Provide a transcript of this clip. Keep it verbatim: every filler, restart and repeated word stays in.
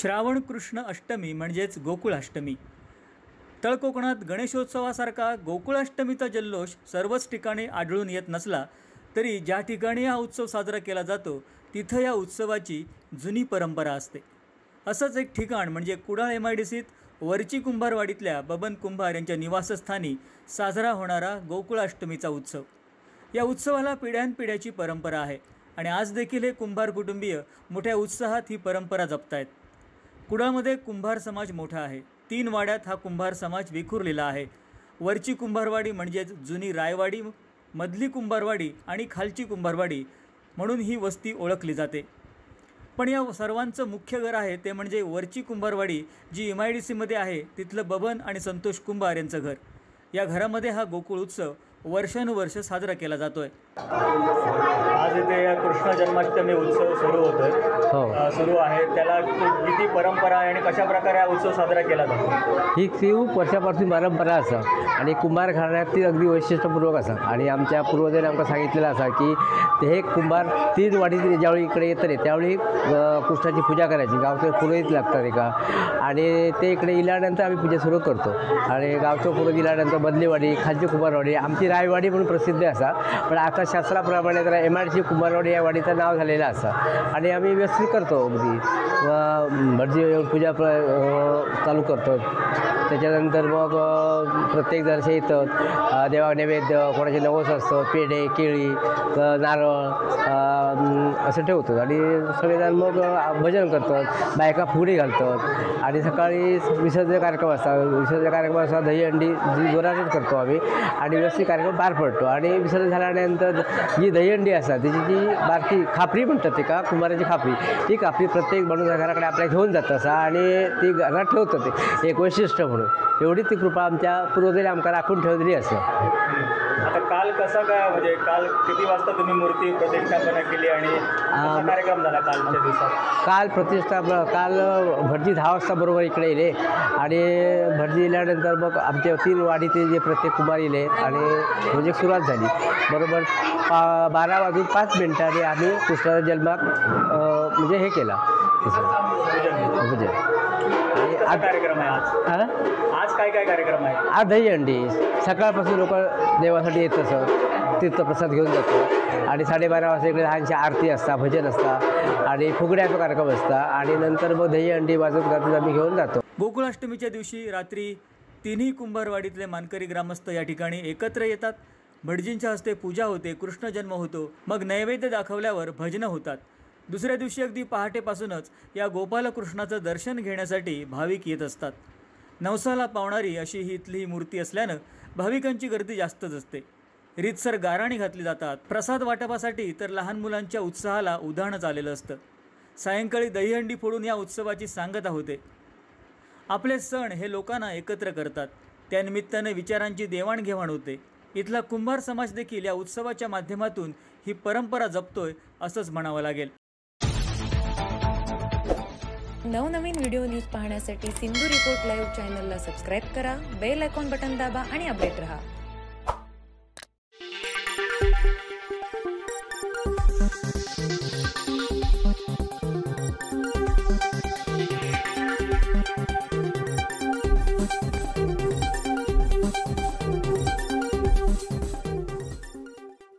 श्रावण कृष्ण अष्टमी म्हणजेच गोकुळाष्टमी। तळ कोकणात गणेशोत्सवासारखा गोकुळाष्टमीचा जल्लोष सर्वच ठिकाणी आढळून येत नसला तरी ज्या ठिकाणी हा उत्सव साजरा केला जातो तिथं या उत्सवाची जुनी परंपरा असते। असंच एक ठिकाण म्हणजे कुडाळ एम आय डी सीत वरची कुंभारवाडीतल्या बबन कुंभार यांच्या निवासस्थानी साजरा होणारा गोकुळाष्टमीचा उत्सव। या उत्सवाला पिढ्यानपिढ्याची परंपरा आहे आणि आज देखील हे कुंभार कुटुंबीय मोठ्या उत्साहात ही परंपरा जपतायत। कुडाळमध्ये कुंभार समाज मोठा आहे। तीन वाड्यात हा कुंभार समाज विखुरलेला आहे। वरची कुंभारवाडी म्हणजेच जुनी रायवाडी, मधली कुंभारवाडी आणि खालची कुंभारवाडी म्हणून ही वस्ती ओळखली जाते। पण या सर्वांचं मुख्य घर आहे ते म्हणजे वरची कुंभारवाडी जी एम आय डी सीमध्ये आहे तिथलं बबन आणि संतोष कुंभार यांचं घर। या घरामध्ये हा गोकुळ उत्सव वर्षानुवर्ष साजरा केला जातोय। आज इथे या कृष्ण जन्माष्टमी उत्सव सुरू होतोय, हो सुरू आहे, त्याला किती परंपरा आहे आणि कशा प्रकारे हा उत्सव साजरा केला जातो? ही खूप वर्षापासून परंपरा असा आणि कुंभार घराण्यात ती अगदी वैशिष्ट्यपूर्वक असा आणि आमच्या पूर्वजांनी आमका सांगितलेलं असा की ते हे कुंभार तीन वाडी ज्यावेळी इकडे येतले त्यावेळी कृष्णाची पूजा करायची। गावचे पुरोहित लागतात एका आणि ते इकडे इल्यानंतर आम्ही पूजा सुरू करतो आणि गावचं पुरोहित इल्यानंतर बदलीवाडी, खालची कुंभारवाडी, आमची रायवाडी म्हणून प्रसिद्ध असा। पण आता शास्त्राप्रमाणे जरा M I D C Kumbharwadi या वाडीचं नाव झालेलं असा आणि आम्ही व्यवस्थित करतो अगदी भटजी पूजा चालू करतो। त्याच्यानंतर मग प्रत्येक जण येतात, देवा नैवेद्य, कोणाचे नवस असतं, पेढे, केळी, नारळ असं ठेवतात आणि सगळेजण मग भजन करतात, बायका फुगडी घालतात आणि सकाळी विसर्जन कार्यक्रम असतात। विसर्जन कार्यक्रम असतात दहीहंडी जी जोरातच करतो आम्ही आणि व्यवस्थित कार्यक्रम पार पडतो आणि विसर्जन झाल्यानंतर जी दहीहंडी असतात त्याची जी बारकी खापरी म्हणतात ते का कुंभाराची खापरी, ती खापरी प्रत्येक बनून घराकडे आपल्या घेऊन जातं असा आणि ती घरात ठेवतं ते एक वैशिष्ट्य म्हणून। एवढी ती कृपा आमच्या पूर्वजांनी आमका राखून ठेवलेली असं। आता काल कसा काय म्हणजे काल किती वाजता तुम्ही मूर्ती प्रतिष्ठापना केली आणि कसा कार्यक्रम झाला कालच्या दिवसात? काल प्रतिष्ठा काल भटजी दहा वाजता बरोबर इकडे येले आणि भटजी येल्यानंतर मग आमच्या तीन वाडीचे जे प्रत्येक कुंभार येले आणि म्हणजे सुरुवात झाली बरोबर पा बारा वाजून पाच मिनिटांनी आम्ही कृष्णाचा जन्मात म्हणजे हे केला भजन। आज कार्यक्रम आहे आज आज काय काय कार्यक्रम आहे? आज दहीहंडी सकाळपासून लोक देवासाठी येत असत, तीर्थप्रसाद घेऊन जातो आणि साडेबारा वाजता इकडे लहानशी आरती असतात, भजन असतात आणि फुगड्याचा कार्यक्रम असता आणि नंतर मग दहीहंडी वाजत गाजत आम्ही घेऊन जातो। गोकुळाष्टमीच्या दिवशी रात्री तिन्ही कुंभारवाडीतले मानकरी ग्रामस्थ या ठिकाणी एकत्र येतात। भटजींच्या हस्ते पूजा होते, कृष्ण जन्म होतो, मग नैवेद्य दाखवल्यावर भजनं होतात। दुसऱ्या दिवशी अगदी पहाटेपासूनच या गोपालकृष्णाचं दर्शन घेण्यासाठी भाविक येत असतात। नवसाला पावणारी अशी ही इथली मूर्ती असल्यानं भाविकांची गर्दी जास्तच असते। रीतसर गाराणी घातली जातात। प्रसाद वाटपासाठी तर लहान मुलांच्या उत्साहाला उधाणच आलेलं असतं। सायंकाळी दहीहंडी फोडून या उत्सवाची सांगता होते। आपले सण हे लोकांना एकत्र करतात, त्यानिमित्ताने विचारांची देवाणघेवाण होते। इथला कुंभार समाज देखील या उत्सवाच्या माध्यमातून ही परंपरा जपतोय असंच म्हणावं लागेल। नवनवीन व्हिडिओ न्यूज पाहण्यासाठी सिंधू रिपोर्ट लाईव्ह चॅनलला सबस्क्राईब करा, बेल आयकॉन बटन दाबा आणि अपडेट रहा।